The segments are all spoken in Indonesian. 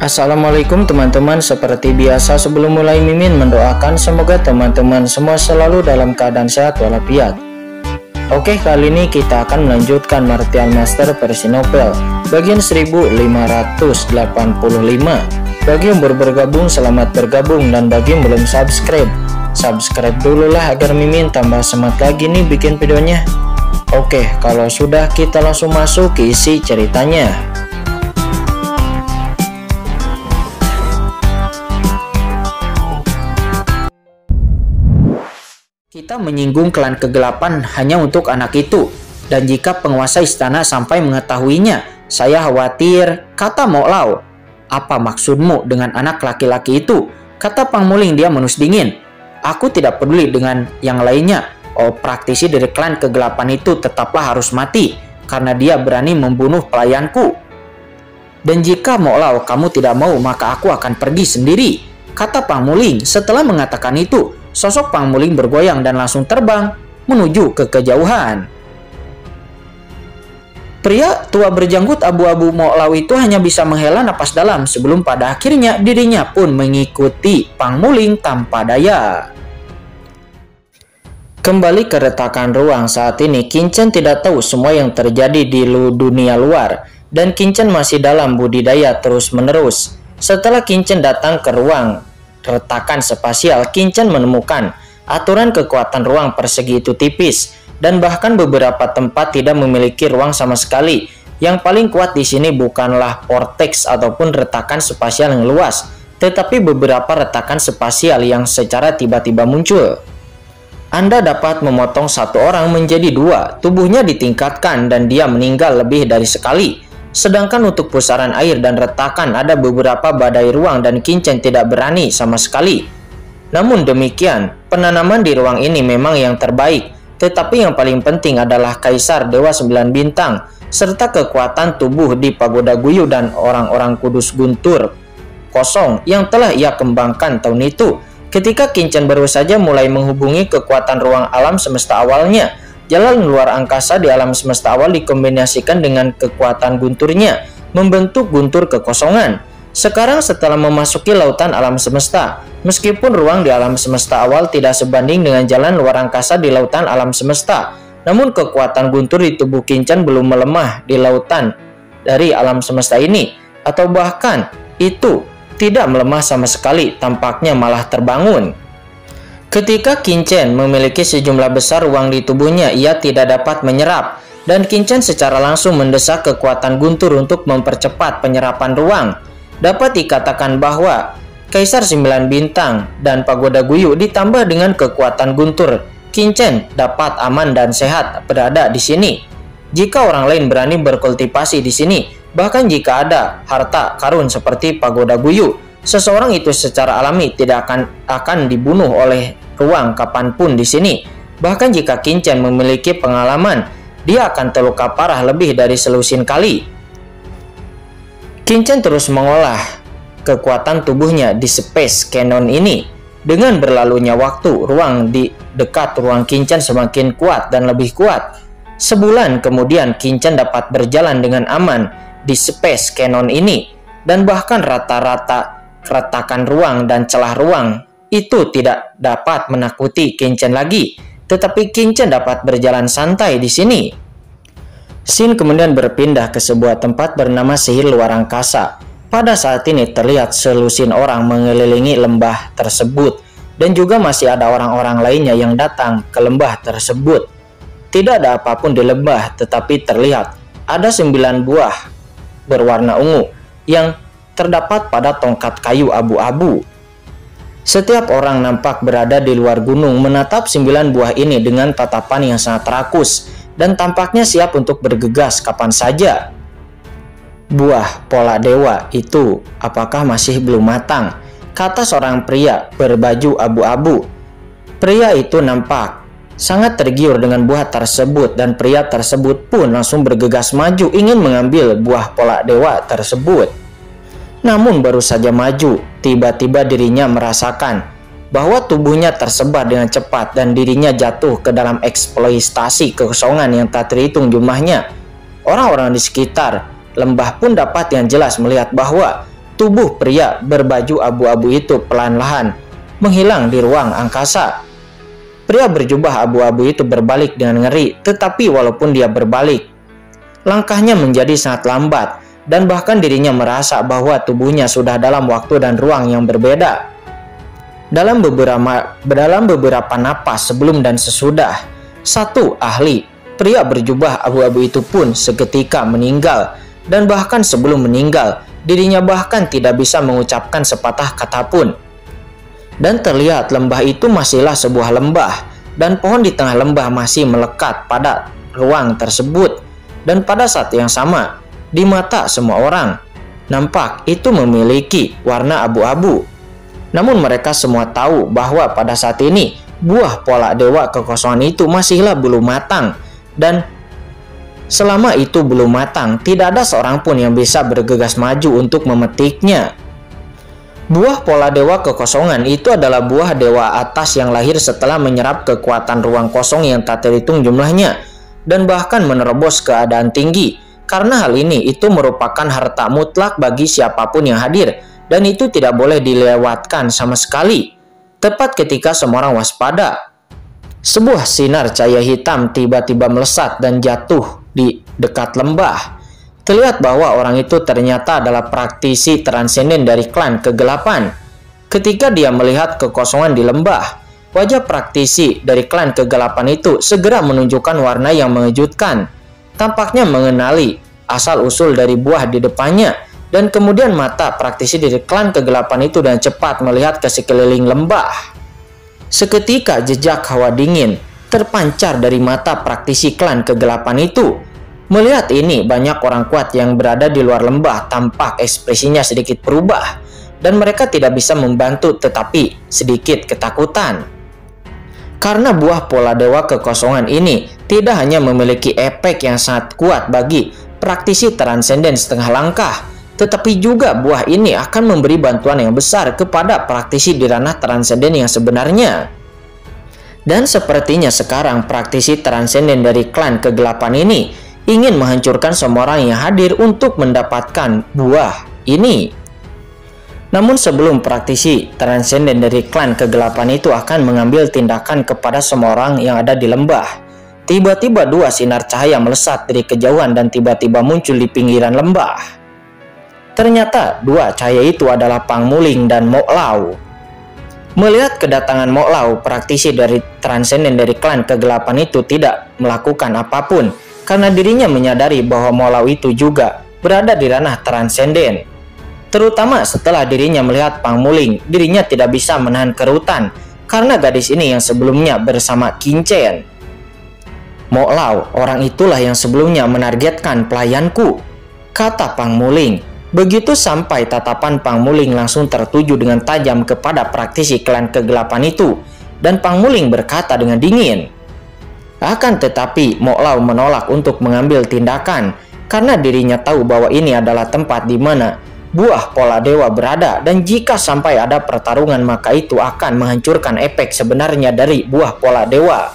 Assalamualaikum teman-teman, seperti biasa sebelum mulai Mimin mendoakan semoga teman-teman semua selalu dalam keadaan sehat walafiat. Oke, kali ini kita akan melanjutkan Martial Master versi novel bagian 1585. Bagi yang baru bergabung, selamat bergabung, dan bagi yang belum subscribe dulu lah agar Mimin tambah semangat lagi nih bikin videonya. Oke, kalau sudah kita langsung masuk ke isi ceritanya. Kita menyinggung klan kegelapan hanya untuk anak itu, dan jika penguasa istana sampai mengetahuinya, saya khawatir, kata Mo Lao. Apa maksudmu dengan anak laki-laki itu? Kata Pang Muling, dia menus dingin. Aku tidak peduli dengan yang lainnya. Oh, praktisi dari klan kegelapan itu tetaplah harus mati, karena dia berani membunuh pelayanku. Dan jika Mo Lao kamu tidak mau, maka aku akan pergi sendiri, kata Pang Muling. Setelah mengatakan itu, sosok Pang Muling bergoyang dan langsung terbang menuju ke kejauhan. Pria tua berjanggut abu-abu Mo Lao itu hanya bisa menghela napas dalam sebelum pada akhirnya dirinya pun mengikuti Pang Muling tanpa daya. Kembali ke retakan ruang saat ini, Qin-Chen tidak tahu semua yang terjadi di dunia luar, dan Qin-Chen masih dalam budidaya terus-menerus. Setelah Qin-Chen datang ke ruang retakan spasial, Qin-Chen menemukan aturan kekuatan ruang persegi itu tipis, dan bahkan beberapa tempat tidak memiliki ruang sama sekali. Yang paling kuat di sini bukanlah vortex ataupun retakan spasial yang luas, tetapi beberapa retakan spasial yang secara tiba-tiba muncul. Anda dapat memotong satu orang menjadi dua, tubuhnya ditingkatkan dan dia meninggal lebih dari sekali. Sedangkan untuk pusaran air dan retakan ada beberapa badai ruang dan Qin-Chen tidak berani sama sekali. Namun demikian, penanaman di ruang ini memang yang terbaik, tetapi yang paling penting adalah Kaisar Dewa 9 Bintang, serta kekuatan tubuh di Pagoda Guyu dan orang-orang kudus guntur kosong yang telah ia kembangkan tahun itu. Ketika Qin-Chen baru saja mulai menghubungi kekuatan ruang alam semesta awalnya, jalan luar angkasa di alam semesta awal dikombinasikan dengan kekuatan gunturnya, membentuk guntur kekosongan. Sekarang setelah memasuki lautan alam semesta, meskipun ruang di alam semesta awal tidak sebanding dengan jalan luar angkasa di lautan alam semesta, namun kekuatan guntur di tubuh Qin-Chen belum melemah di lautan dari alam semesta ini, atau bahkan itu tidak melemah sama sekali, tampaknya malah terbangun. Ketika Qin-Chen memiliki sejumlah besar ruang di tubuhnya, ia tidak dapat menyerap, dan Qin-Chen secara langsung mendesak kekuatan guntur untuk mempercepat penyerapan ruang. Dapat dikatakan bahwa Kaisar 9 Bintang dan Pagoda Guyu ditambah dengan kekuatan guntur, Qin-Chen dapat aman dan sehat berada di sini. Jika orang lain berani berkultivasi di sini, bahkan jika ada harta karun seperti Pagoda Guyu, seseorang itu secara alami tidak akan dibunuh oleh ruang kapanpun di sini. Bahkan jika Qin-Chen memiliki pengalaman, dia akan terluka parah lebih dari selusin kali. Qin-Chen terus mengolah kekuatan tubuhnya di Space Cannon ini. Dengan berlalunya waktu, ruang di dekat ruang Qin-Chen semakin kuat dan lebih kuat. Sebulan kemudian Qin-Chen dapat berjalan dengan aman di Space Cannon ini, dan bahkan rata-rata retakan ruang dan celah ruang itu tidak dapat menakuti Qin-Chen lagi, tetapi Qin-Chen dapat berjalan santai di sini. Scene kemudian berpindah ke sebuah tempat bernama Sihir Luar Angkasa. Pada saat ini terlihat selusin orang mengelilingi lembah tersebut, dan juga masih ada orang-orang lainnya yang datang ke lembah tersebut. Tidak ada apapun di lembah, tetapi terlihat ada 9 buah berwarna ungu yang terdapat pada tongkat kayu abu-abu. Setiap orang nampak berada di luar gunung menatap 9 buah ini dengan tatapan yang sangat rakus, dan tampaknya siap untuk bergegas kapan saja. Buah pola dewa itu apakah masih belum matang? Kata seorang pria berbaju abu-abu. Pria itu nampak sangat tergiur dengan buah tersebut, dan pria tersebut pun langsung bergegas maju ingin mengambil buah pola dewa tersebut. Namun baru saja maju, tiba-tiba dirinya merasakan bahwa tubuhnya tersebar dengan cepat dan dirinya jatuh ke dalam eksploitasi kekosongan yang tak terhitung jumlahnya. Orang-orang di sekitar lembah pun dapat yang jelas melihat bahwa tubuh pria berbaju abu-abu itu perlahan-lahan menghilang di ruang angkasa. Pria berjubah abu-abu itu berbalik dengan ngeri, tetapi walaupun dia berbalik, langkahnya menjadi sangat lambat, dan bahkan dirinya merasa bahwa tubuhnya sudah dalam waktu dan ruang yang berbeda. Dalam beberapa napas sebelum dan sesudah, satu ahli, pria berjubah abu-abu itu pun seketika meninggal, dan bahkan sebelum meninggal, dirinya bahkan tidak bisa mengucapkan sepatah kata pun. Dan terlihat lembah itu masihlah sebuah lembah, dan pohon di tengah lembah masih melekat pada ruang tersebut. Dan pada saat yang sama, di mata semua orang, nampak itu memiliki warna abu-abu. Namun mereka semua tahu bahwa pada saat ini, buah pola dewa kekosongan itu masihlah belum matang. Dan selama itu belum matang, tidak ada seorang pun yang bisa bergegas maju untuk memetiknya. Buah pola dewa kekosongan itu adalah buah dewa atas yang lahir setelah menyerap kekuatan ruang kosong yang tak terhitung jumlahnya, dan bahkan menerobos keadaan tinggi. Karena hal ini itu merupakan harta mutlak bagi siapapun yang hadir, dan itu tidak boleh dilewatkan sama sekali. Tepat ketika semua orang waspada, sebuah sinar cahaya hitam tiba-tiba melesat dan jatuh di dekat lembah. Terlihat bahwa orang itu ternyata adalah praktisi transenden dari klan kegelapan. Ketika dia melihat kekosongan di lembah, wajah praktisi dari klan kegelapan itu segera menunjukkan warna yang mengejutkan. Tampaknya mengenali asal-usul dari buah di depannya, dan kemudian mata praktisi dari klan kegelapan itu dan cepat melihat ke sekeliling lembah. Seketika jejak hawa dingin terpancar dari mata praktisi klan kegelapan itu. Melihat ini, banyak orang kuat yang berada di luar lembah tampak ekspresinya sedikit berubah, dan mereka tidak bisa membantu tetapi sedikit ketakutan. Karena buah pola dewa kekosongan ini tidak hanya memiliki efek yang sangat kuat bagi praktisi transenden setengah langkah, tetapi juga buah ini akan memberi bantuan yang besar kepada praktisi di ranah transenden yang sebenarnya. Dan sepertinya sekarang praktisi transenden dari klan kegelapan ini ingin menghancurkan semua orang yang hadir untuk mendapatkan buah ini. Namun sebelum praktisi transenden dari klan kegelapan itu akan mengambil tindakan kepada semua orang yang ada di lembah, tiba-tiba dua sinar cahaya melesat dari kejauhan dan tiba-tiba muncul di pinggiran lembah. Ternyata dua cahaya itu adalah Pang Muling dan Mo Lao. Melihat kedatangan Mo Lao, praktisi dari transenden dari klan kegelapan itu tidak melakukan apapun, karena dirinya menyadari bahwa Mo Lao itu juga berada di ranah transenden. Terutama setelah dirinya melihat Pang Muling, dirinya tidak bisa menahan kerutan karena gadis ini yang sebelumnya bersama Qin Chen. Mo Lao, orang itulah yang sebelumnya menargetkan pelayanku, kata Pang Muling. Begitu sampai, tatapan Pang Muling langsung tertuju dengan tajam kepada praktisi klan kegelapan itu, dan Pang Muling berkata dengan dingin. Akan tetapi Mo Lao menolak untuk mengambil tindakan karena dirinya tahu bahwa ini adalah tempat di mana buah pola dewa berada, dan jika sampai ada pertarungan maka itu akan menghancurkan efek sebenarnya dari buah pola dewa.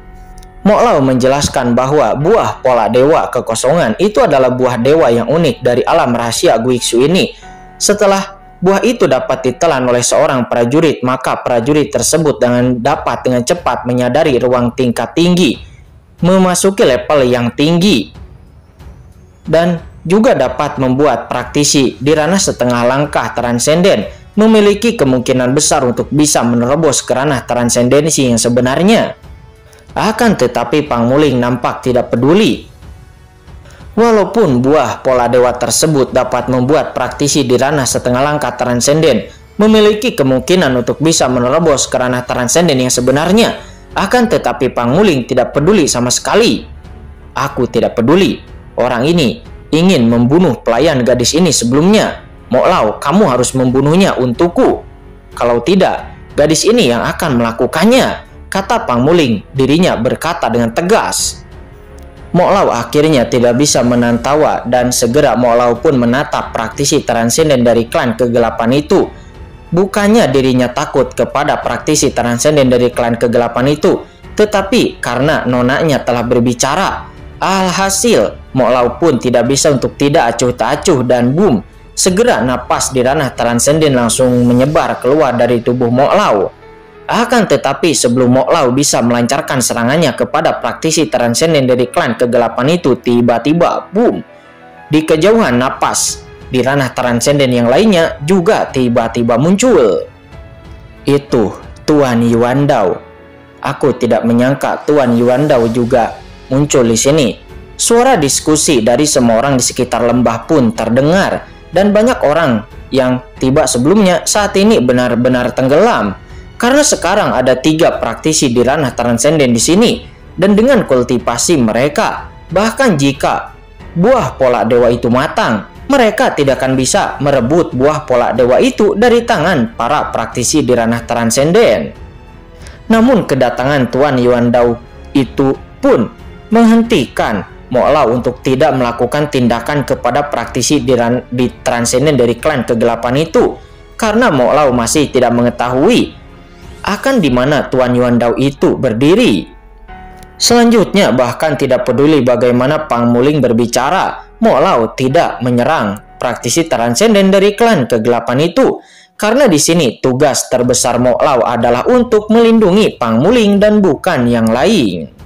Mo Lao menjelaskan bahwa buah pola dewa kekosongan itu adalah buah dewa yang unik dari alam rahasia Guixu ini. Setelah buah itu dapat ditelan oleh seorang prajurit, maka prajurit tersebut dapat dengan cepat menyadari ruang tingkat tinggi, memasuki level yang tinggi, dan juga dapat membuat praktisi di ranah setengah langkah transenden memiliki kemungkinan besar untuk bisa menerobos ke ranah transendensi yang sebenarnya. Akan tetapi Pang Muling nampak tidak peduli. Walaupun buah pola dewa tersebut dapat membuat praktisi di ranah setengah langkah transenden memiliki kemungkinan untuk bisa menerobos ke ranah transenden yang sebenarnya, akan tetapi Pang Muling tidak peduli sama sekali. Aku tidak peduli. Orang ini ingin membunuh pelayan gadis ini sebelumnya. Mo Lao, kamu harus membunuhnya untukku. Kalau tidak, gadis ini yang akan melakukannya, kata Pang Muling. Dirinya berkata dengan tegas. Mo Lao akhirnya tidak bisa menahan tawa, dan segera Mo Lao pun menatap praktisi transenden dari klan kegelapan itu. Bukannya dirinya takut kepada praktisi transenden dari klan kegelapan itu, tetapi karena nonanya telah berbicara. Alhasil, Mo Lao pun tidak bisa untuk tidak acuh tak acuh, dan boom, segera napas di ranah transenden langsung menyebar keluar dari tubuh Mo Lao. Akan tetapi sebelum Mo Lao bisa melancarkan serangannya kepada praktisi transenden dari klan kegelapan itu, tiba-tiba boom, di kejauhan napas di ranah transenden yang lainnya juga tiba-tiba muncul. Itu Tuan Yuandao. Aku tidak menyangka Tuan Yuandao juga muncul di sini. Suara diskusi dari semua orang di sekitar lembah pun terdengar, dan banyak orang yang tiba sebelumnya saat ini benar-benar tenggelam. Karena sekarang ada 3 praktisi di ranah transenden di sini, dan dengan kultivasi mereka, bahkan jika buah polak dewa itu matang, mereka tidak akan bisa merebut buah polak dewa itu dari tangan para praktisi di ranah transenden. Namun kedatangan Tuan Yuandao itu pun menghentikan Mo Lao untuk tidak melakukan tindakan kepada praktisi di transenden dari klan kegelapan itu, karena Mo Lao masih tidak mengetahui akan di mana Tuan Yuandao itu berdiri. Selanjutnya, bahkan tidak peduli bagaimana Pang Muling berbicara, Mo Lao tidak menyerang praktisi transenden dari klan kegelapan itu, karena di sini tugas terbesar Mo Lao adalah untuk melindungi Pang Muling dan bukan yang lain.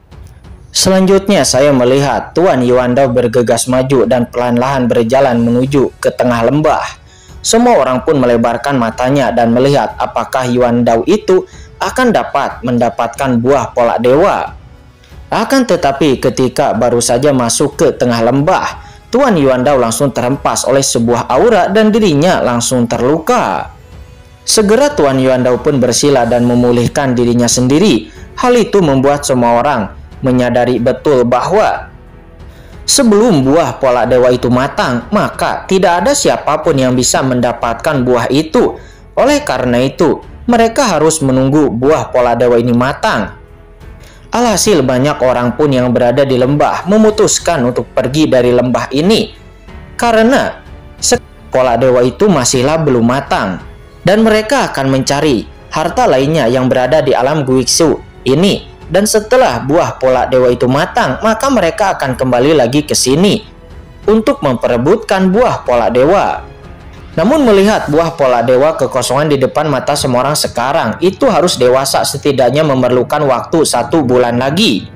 Selanjutnya saya melihat Tuan Yuandao bergegas maju dan perlahan-lahan berjalan menuju ke tengah lembah. Semua orang pun melebarkan matanya dan melihat apakah Yuandao itu akan dapat mendapatkan buah polak dewa. Akan tetapi ketika baru saja masuk ke tengah lembah, Tuan Yuandao langsung terhempas oleh sebuah aura dan dirinya langsung terluka. Segera Tuan Yuandao pun bersila dan memulihkan dirinya sendiri. Hal itu membuat semua orang menyadari betul bahwa sebelum buah polak dewa itu matang, maka tidak ada siapapun yang bisa mendapatkan buah itu. Oleh karena itu, mereka harus menunggu buah polak dewa ini matang. Alhasil banyak orang pun yang berada di lembah memutuskan untuk pergi dari lembah ini karena polak dewa itu masihlah belum matang, dan mereka akan mencari harta lainnya yang berada di alam Guiksu ini. Dan setelah buah polak dewa itu matang, maka mereka akan kembali lagi ke sini untuk memperebutkan buah polak dewa. Namun melihat buah polak dewa kekosongan di depan mata semua orang sekarang, itu harus dewasa setidaknya memerlukan waktu 1 bulan lagi.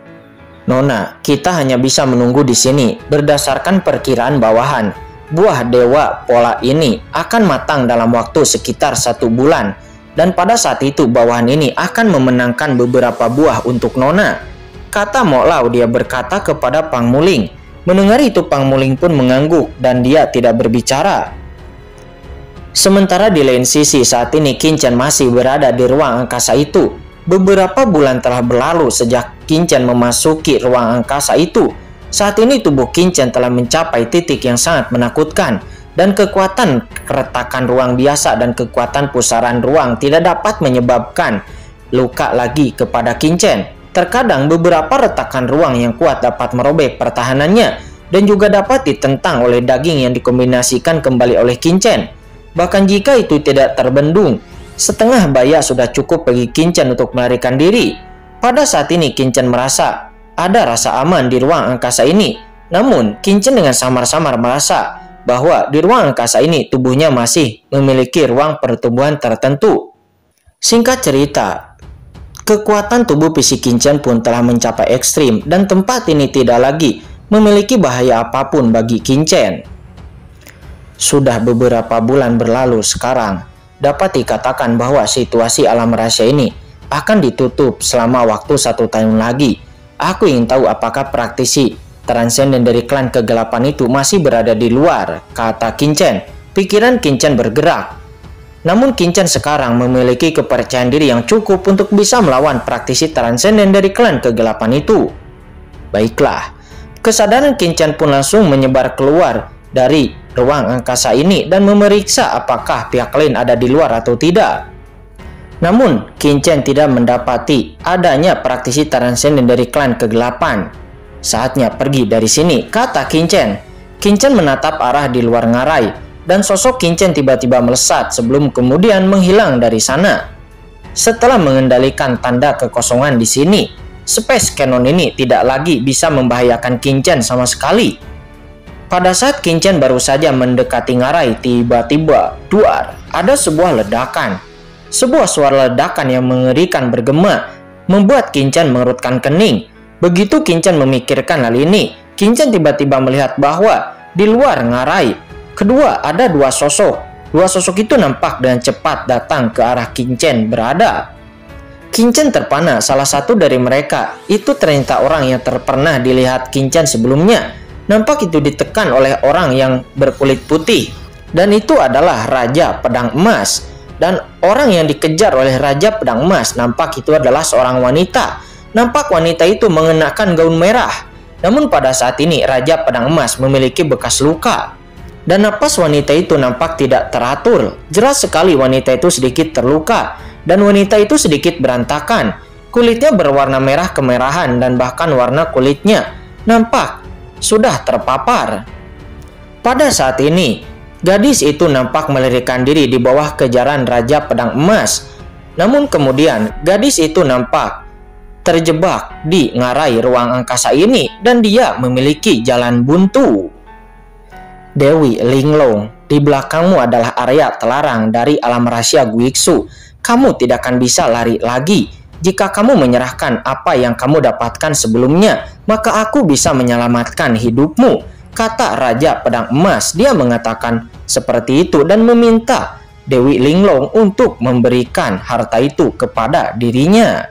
Nona, kita hanya bisa menunggu di sini. Berdasarkan perkiraan bawahan, buah dewa polak ini akan matang dalam waktu sekitar 1 bulan. Dan pada saat itu bawahan ini akan memenangkan beberapa buah untuk Nona, kata Mo Lao. Dia berkata kepada Pang Muling. Mendengar itu Pang Muling pun mengangguk dan dia tidak berbicara. Sementara di lain sisi saat ini Qin Chen masih berada di ruang angkasa itu. Beberapa bulan telah berlalu sejak Qin Chen memasuki ruang angkasa itu. Saat ini tubuh Qin Chen telah mencapai titik yang sangat menakutkan. Dan kekuatan keretakan ruang biasa dan kekuatan pusaran ruang tidak dapat menyebabkan luka lagi kepada Qin Chen. Terkadang beberapa retakan ruang yang kuat dapat merobek pertahanannya dan juga dapat ditentang oleh daging yang dikombinasikan kembali oleh Qin Chen. Bahkan jika itu tidak terbendung, setengah baya sudah cukup bagi Qin Chen untuk melarikan diri. Pada saat ini Qin Chen merasa ada rasa aman di ruang angkasa ini. Namun Qin Chen dengan samar-samar merasa bahwa di ruang angkasa ini tubuhnya masih memiliki ruang pertumbuhan tertentu. Singkat cerita, kekuatan tubuh fisik Qin Chen pun telah mencapai ekstrim dan tempat ini tidak lagi memiliki bahaya apapun bagi Qin Chen. Sudah beberapa bulan berlalu sekarang, dapat dikatakan bahwa situasi alam rahasia ini akan ditutup selama waktu 1 tahun lagi. Aku ingin tahu apakah praktisi transenden dari klan kegelapan itu masih berada di luar, kata Qin Chen. Pikiran Qin Chen bergerak. Namun Qin Chen sekarang memiliki kepercayaan diri yang cukup untuk bisa melawan praktisi transenden dari klan kegelapan itu. Baiklah, kesadaran Qin Chen pun langsung menyebar keluar dari ruang angkasa ini dan memeriksa apakah pihak lain ada di luar atau tidak. Namun Qin Chen tidak mendapati adanya praktisi transenden dari klan kegelapan. Saatnya pergi dari sini, kata Qin Chen. Qin Chen menatap arah di luar ngarai, dan sosok Qin Chen tiba-tiba melesat sebelum kemudian menghilang dari sana. Setelah mengendalikan tanda kekosongan di sini, Space Cannon ini tidak lagi bisa membahayakan Qin Chen sama sekali. Pada saat Qin Chen baru saja mendekati ngarai, tiba-tiba duar, ada sebuah ledakan. Sebuah suara ledakan yang mengerikan bergema, membuat Qin Chen mengerutkan kening. Begitu Qin Chen memikirkan hal ini, Qin Chen tiba-tiba melihat bahwa di luar ngarai kedua ada dua sosok. Dua sosok itu nampak dengan cepat datang ke arah Qin Chen berada. Qin Chen terpana, salah satu dari mereka itu ternyata orang yang pernah dilihat Qin Chen sebelumnya. Nampak itu ditekan oleh orang yang berkulit putih, dan itu adalah Raja Pedang Emas. Dan orang yang dikejar oleh Raja Pedang Emas nampak itu adalah seorang wanita. Nampak wanita itu mengenakan gaun merah. Namun pada saat ini Raja Pedang Emas memiliki bekas luka. Dan napas wanita itu nampak tidak teratur. Jelas sekali wanita itu sedikit terluka. Dan wanita itu sedikit berantakan. Kulitnya berwarna merah kemerahan dan bahkan warna kulitnya nampak sudah terpapar. Pada saat ini, gadis itu nampak melarikan diri di bawah kejaran Raja Pedang Emas. Namun kemudian, gadis itu nampak terjebak di ngarai ruang angkasa ini dan dia memiliki jalan buntu. Dewi Linglong, di belakangmu adalah area terlarang dari alam rahasia Guiksu. Kamu tidak akan bisa lari lagi. Jika kamu menyerahkan apa yang kamu dapatkan sebelumnya, maka aku bisa menyelamatkan hidupmu, kata Raja Pedang Emas. Dia mengatakan seperti itu dan meminta Dewi Linglong untuk memberikan harta itu kepada dirinya.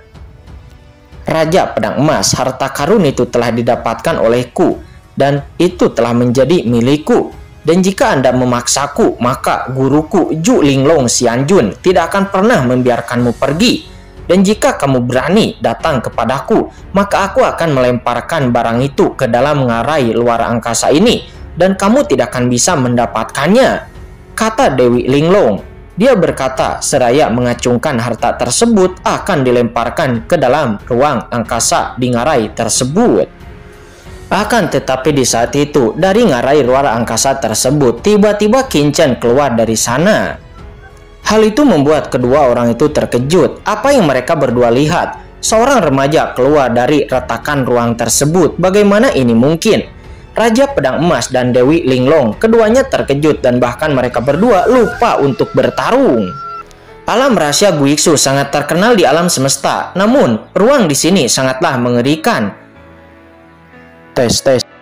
Raja Pedang Emas, harta karun itu telah didapatkan olehku dan itu telah menjadi milikku. Dan jika Anda memaksaku, maka guruku Ju Linglong Xianjun tidak akan pernah membiarkanmu pergi. Dan jika kamu berani datang kepadaku, maka aku akan melemparkan barang itu ke dalam ngarai luar angkasa ini, dan kamu tidak akan bisa mendapatkannya, kata Dewi Linglong. Dia berkata seraya mengacungkan harta tersebut akan dilemparkan ke dalam ruang angkasa di ngarai tersebut. Akan tetapi di saat itu, dari ngarai luar angkasa tersebut, tiba-tiba Qin Chen keluar dari sana. Hal itu membuat kedua orang itu terkejut. Apa yang mereka berdua lihat? Seorang remaja keluar dari retakan ruang tersebut. Bagaimana ini mungkin? Raja Pedang Emas dan Dewi Linglong, keduanya terkejut dan bahkan mereka berdua lupa untuk bertarung. Alam rahasia Guiksu sangat terkenal di alam semesta. Namun, ruang di sini sangatlah mengerikan. Tes.